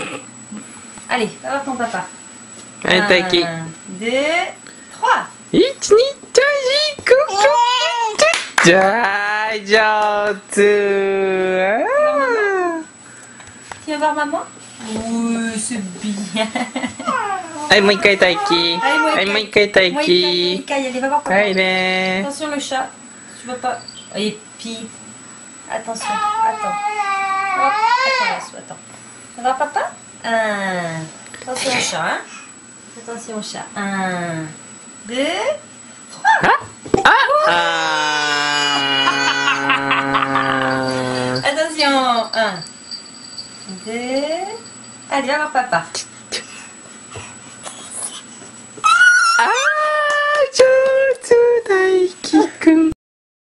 Allez, va voir ton papa. Allez, Taki. 1, 2, 3. Tu vas voir maman? Oui, c'est bien. Allez, moi, Taki. Allez, moi, Taki. Allez, va voir papa. Allez. Attention le chat. Tu vas pas. Et puis. Attention. Attends. Attends. Va voir papa? Attention au chat. Hein? Attention au chat. 1, 2, 3. Attention. 1, 2. Allez, va voir papa.